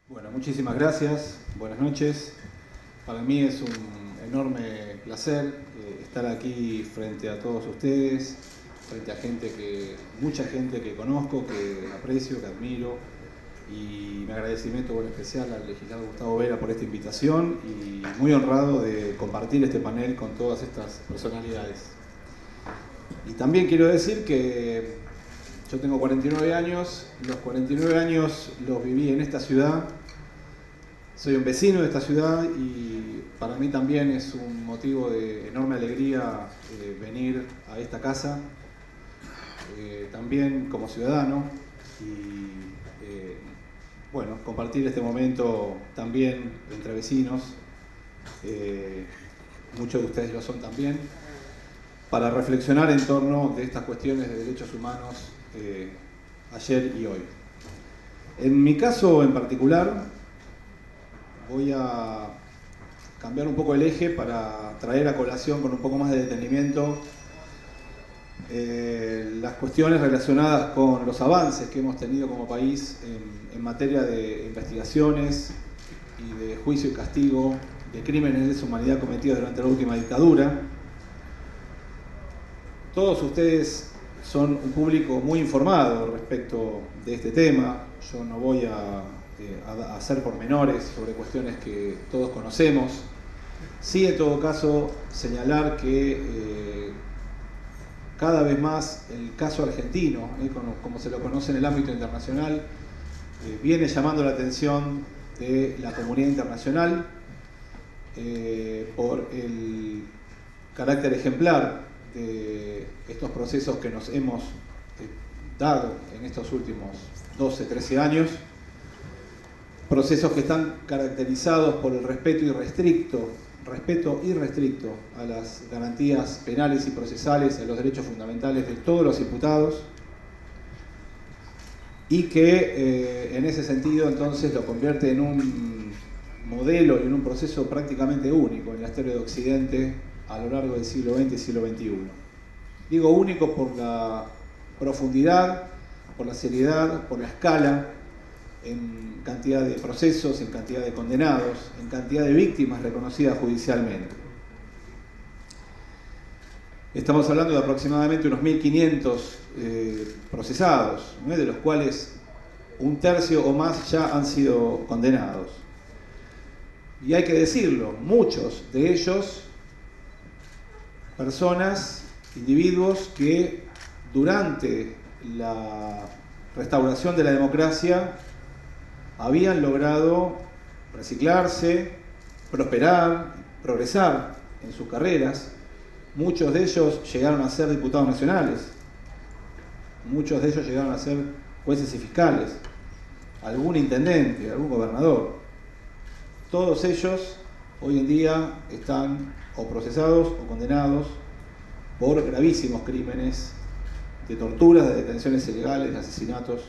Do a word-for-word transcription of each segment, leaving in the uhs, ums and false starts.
Bueno, muchísimas gracias, buenas noches. Para mí es un enorme placer eh, estar aquí frente a todos ustedes, frente a gente que, mucha gente que conozco, que aprecio, que admiro, y mi agradecimiento bueno, especial al legislador Gustavo Vera por esta invitación y muy honrado de compartir este panel con todas estas personalidades. Y también quiero decir que yo tengo cuarenta y nueve años, los cuarenta y nueve años los viví en esta ciudad, soy un vecino de esta ciudad y para mí también es un motivo de enorme alegría eh, venir a esta casa, eh, también como ciudadano y eh, bueno, compartir este momento también entre vecinos, eh, muchos de ustedes lo son también, para reflexionar en torno de estas cuestiones de derechos humanos eh, ayer y hoy. En mi caso en particular, voy a cambiar un poco el eje para traer a colación con un poco más de detenimiento eh, las cuestiones relacionadas con los avances que hemos tenido como país en, en materia de investigaciones y de juicio y castigo de crímenes de lesa humanidad cometidos durante la última dictadura. Todos ustedes son un público muy informado respecto de este tema. Yo no voy a, eh, a hacer pormenores sobre cuestiones que todos conocemos. Sí, en todo caso, señalar que eh, cada vez más el caso argentino, eh, como, como se lo conoce en el ámbito internacional, eh, viene llamando la atención de la comunidad internacional eh, por el carácter ejemplar de estos procesos que nos hemos dado en estos últimos doce, trece años, procesos que están caracterizados por el respeto irrestricto, respeto irrestricto a las garantías penales y procesales, a los derechos fundamentales de todos los imputados, y que eh, en ese sentido entonces lo convierte en un modelo y en un proceso prácticamente único en la historia de Occidente a lo largo del siglo veinte y siglo veintiuno. Digo único por la profundidad, por la seriedad, por la escala, en cantidad de procesos, en cantidad de condenados, en cantidad de víctimas reconocidas judicialmente. Estamos hablando de aproximadamente unos mil quinientos eh, procesados, ¿no? De los cuales un tercio o más ya han sido condenados. Y hay que decirlo, muchos de ellos personas, individuos que durante la restauración de la democracia habían logrado reciclarse, prosperar, progresar en sus carreras. Muchos de ellos llegaron a ser diputados nacionales, muchos de ellos llegaron a ser jueces y fiscales, algún intendente, algún gobernador. Todos ellos hoy en día están o procesados o condenados por gravísimos crímenes de torturas, de detenciones ilegales, de asesinatos.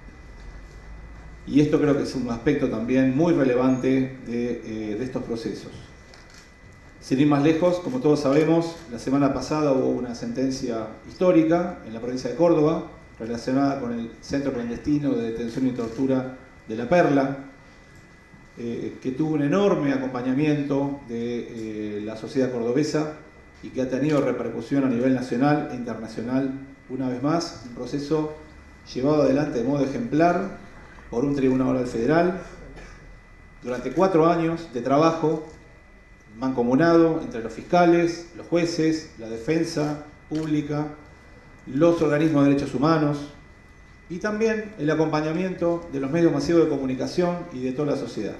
Y esto creo que es un aspecto también muy relevante de, eh, de estos procesos. Sin ir más lejos, como todos sabemos, la semana pasada hubo una sentencia histórica en la provincia de Córdoba relacionada con el centro clandestino de detención y tortura de La Perla, Eh, que tuvo un enorme acompañamiento de eh, la sociedad cordobesa y que ha tenido repercusión a nivel nacional e internacional. Una vez más, un proceso llevado adelante de modo ejemplar por un tribunal oral federal durante cuatro años de trabajo mancomunado entre los fiscales, los jueces, la defensa pública, los organismos de derechos humanos y también el acompañamiento de los medios masivos de comunicación y de toda la sociedad.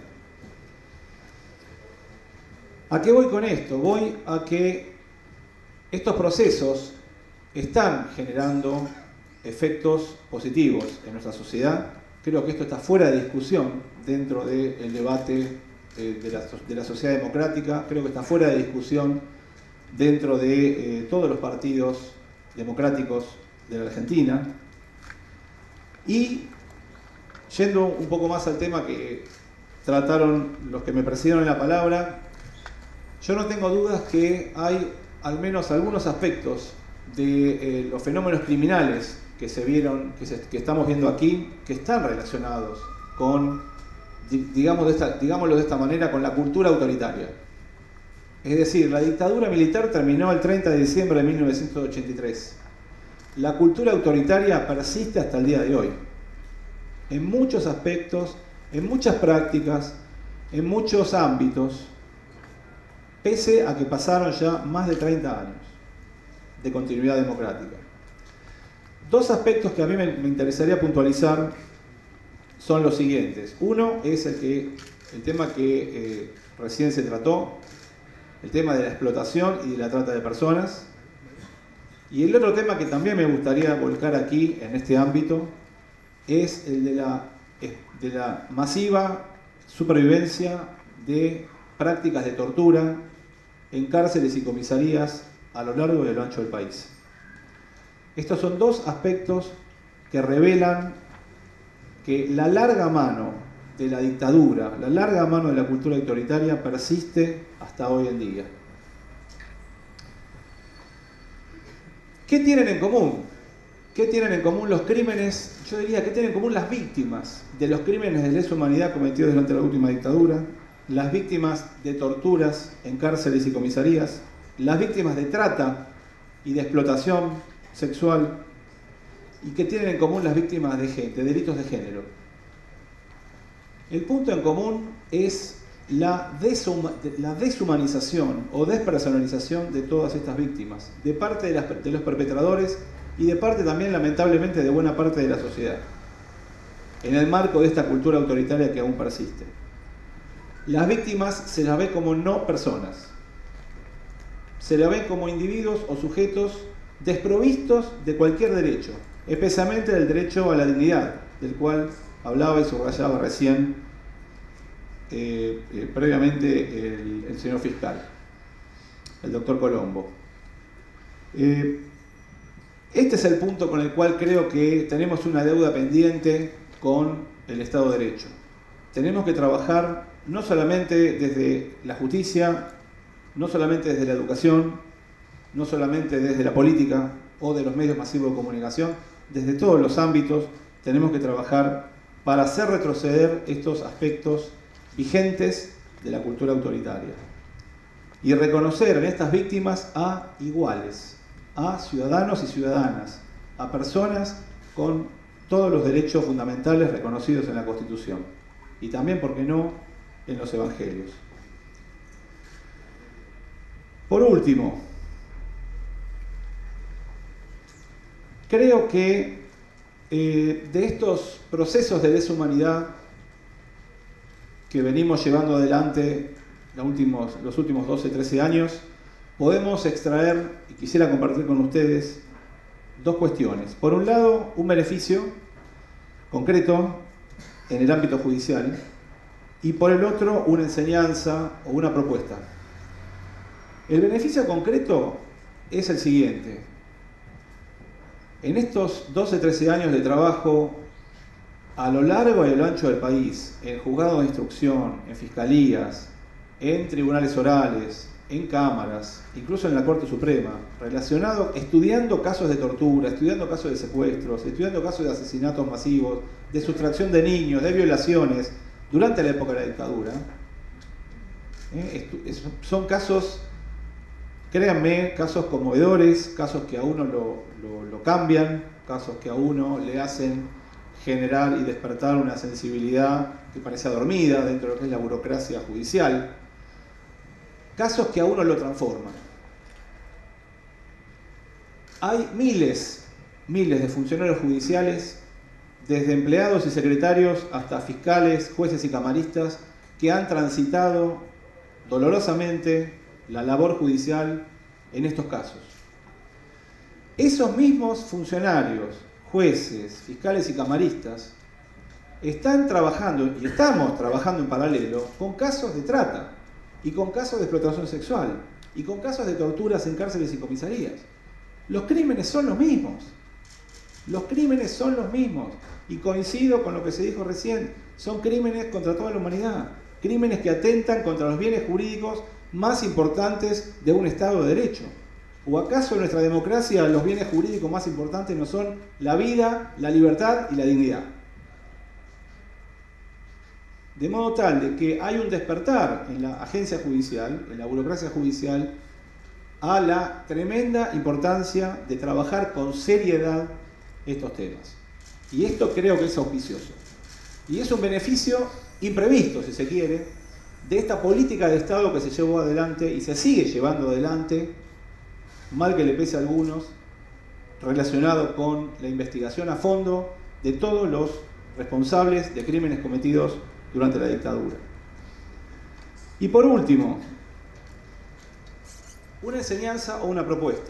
¿A qué voy con esto? Voy a que estos procesos están generando efectos positivos en nuestra sociedad. Creo que esto está fuera de discusión dentro del debate de la, de la sociedad democrática. Creo que está fuera de discusión dentro de eh, todos los partidos democráticos de la Argentina. Y yendo un poco más al tema que trataron los que me precedieron en la palabra, yo no tengo dudas que hay al menos algunos aspectos de eh, los fenómenos criminales que se vieron, que, se, que estamos viendo aquí, que están relacionados con digamos de esta, digámoslo de esta manera, con la cultura autoritaria. Es decir, la dictadura militar terminó el treinta de diciembre de mil novecientos ochenta y tres. La cultura autoritaria persiste hasta el día de hoy. En muchos aspectos, en muchas prácticas, en muchos ámbitos, pese a que pasaron ya más de treinta años de continuidad democrática. Dos aspectos que a mí me, me interesaría puntualizar son los siguientes. Uno es el, que, el tema que eh, recién se trató, el tema de la explotación y de la trata de personas. Y el otro tema que también me gustaría volcar aquí, en este ámbito, es el de la, de la masiva supervivencia de prácticas de tortura en cárceles y comisarías a lo largo y a lo ancho del país. Estos son dos aspectos que revelan que la larga mano de la dictadura, la larga mano de la cultura autoritaria persiste hasta hoy en día. ¿Qué tienen en común? ¿Qué tienen en común los crímenes? Yo diría, ¿qué tienen en común las víctimas de los crímenes de lesa humanidad cometidos durante la última dictadura? Las víctimas de torturas en cárceles y comisarías, las víctimas de trata y de explotación sexual, y que tienen en común las víctimas de, de delitos de género. El punto en común es la, deshuma, la deshumanización o despersonalización de todas estas víctimas, de parte de, las, de los perpetradores y de parte también, lamentablemente, de buena parte de la sociedad, en el marco de esta cultura autoritaria que aún persiste. Las víctimas se las ve como no personas, se las ven como individuos o sujetos desprovistos de cualquier derecho, especialmente del derecho a la dignidad, del cual hablaba y subrayaba recién eh, eh, previamente el, el señor fiscal, el doctor Colombo. Eh, este es el punto con el cual creo que tenemos una deuda pendiente con el Estado de Derecho. Tenemos que trabajar no solamente desde la justicia, no solamente desde la educación, no solamente desde la política o de los medios masivos de comunicación, desde todos los ámbitos tenemos que trabajar para hacer retroceder estos aspectos vigentes de la cultura autoritaria y reconocer en estas víctimas a iguales, a ciudadanos y ciudadanas, a personas con todos los derechos fundamentales reconocidos en la Constitución y también, ¿por qué no?, en los evangelios. Por último, creo que eh, de estos procesos de deshumanidad que venimos llevando adelante los últimos, los últimos doce, trece años, podemos extraer, y quisiera compartir con ustedes, dos cuestiones. Por un lado, un beneficio concreto en el ámbito judicial, y por el otro, una enseñanza o una propuesta. El beneficio concreto es el siguiente. En estos doce, trece años de trabajo, a lo largo y a lo ancho del país, en juzgados de instrucción, en fiscalías, en tribunales orales, en cámaras, incluso en la Corte Suprema, relacionado, estudiando casos de tortura, estudiando casos de secuestros, estudiando casos de asesinatos masivos, de sustracción de niños, de violaciones, durante la época de la dictadura. ¿Eh? Son casos, créanme, casos conmovedores, casos que a uno lo, lo, lo cambian, casos que a uno le hacen generar y despertar una sensibilidad que parece dormida dentro de lo que es la burocracia judicial, casos que a uno lo transforman. Hay miles, miles de funcionarios judiciales, desde empleados y secretarios hasta fiscales, jueces y camaristas, que han transitado dolorosamente la labor judicial en estos casos. Esos mismos funcionarios, jueces, fiscales y camaristas, están trabajando, y estamos trabajando en paralelo, con casos de trata, y con casos de explotación sexual, y con casos de torturas en cárceles y comisarías. Los crímenes son los mismos. Los crímenes son los mismos. Y coincido con lo que se dijo recién, son crímenes contra toda la humanidad. Crímenes que atentan contra los bienes jurídicos más importantes de un Estado de Derecho. ¿O acaso en nuestra democracia los bienes jurídicos más importantes no son la vida, la libertad y la dignidad? de modo tal de que hay un despertar en la agencia judicial, en la burocracia judicial, a la tremenda importancia de trabajar con seriedad estos temas. Y esto creo que es auspicioso. Y es un beneficio imprevisto, si se quiere, de esta política de Estado que se llevó adelante y se sigue llevando adelante, mal que le pese a algunos, relacionado con la investigación a fondo de todos los responsables de crímenes cometidos durante la dictadura. Y por último, una enseñanza o una propuesta.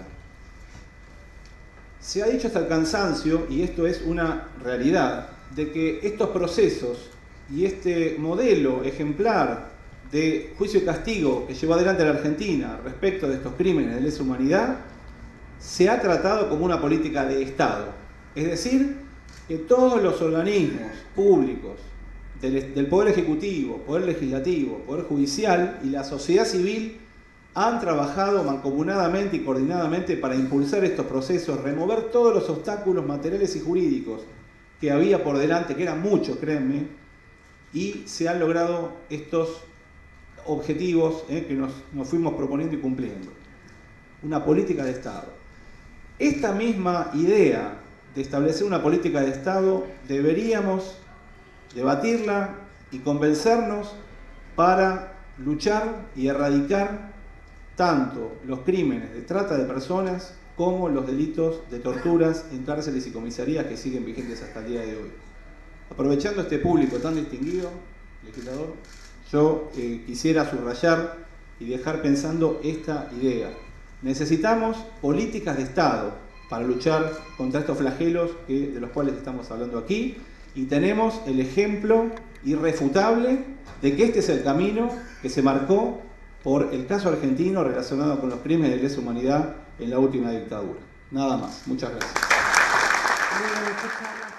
Se ha dicho hasta el cansancio, y esto es una realidad, de que estos procesos y este modelo ejemplar de juicio y castigo que llevó adelante la Argentina respecto de estos crímenes de lesa humanidad se ha tratado como una política de Estado. Es decir, que todos los organismos públicos del, del Poder Ejecutivo, Poder Legislativo, Poder Judicial y la sociedad civil han trabajado mancomunadamente y coordinadamente para impulsar estos procesos, remover todos los obstáculos materiales y jurídicos que había por delante, que eran muchos, créanme, y se han logrado estos objetivos eh, que nos, nos fuimos proponiendo y cumpliendo. Una política de Estado. Esta misma idea de establecer una política de Estado deberíamos debatirla y convencernos para luchar y erradicar tanto los crímenes de trata de personas como los delitos de torturas en cárceles y comisarías que siguen vigentes hasta el día de hoy. Aprovechando este público tan distinguido, legislador, yo eh, quisiera subrayar y dejar pensando esta idea. Necesitamos políticas de Estado para luchar contra estos flagelos que, de los cuales estamos hablando aquí, y tenemos el ejemplo irrefutable de que este es el camino que se marcó por el caso argentino relacionado con los crímenes de lesa humanidad en la última dictadura. Nada más. Muchas gracias.